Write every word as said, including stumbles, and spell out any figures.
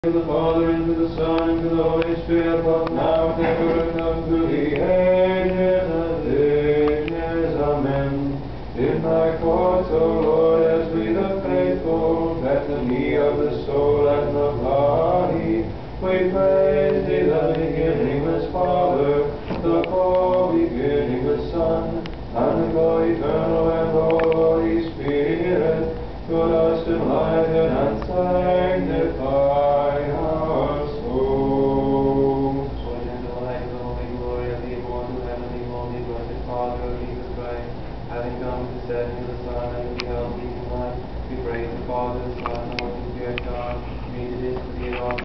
To the Father, and to the Son, and to the Holy Spirit, both now and ever, and unto the ages of ages. Amen. In thy courts, O Lord, as we the faithful, Bethany of the soul and the body, we praise thee, the beginningless Father, the co-beginningless Son, and the co-eternal and Holy Spirit, who dost enlighten and sanctify our souls. According unto the light of the holy glory of the immortal heavenly holy blessed Father of Jesus Christ, having come to set into the Son and to beheld thee in life, we praise the Father, the Son, and the Holy Spirit, God, created is to be all.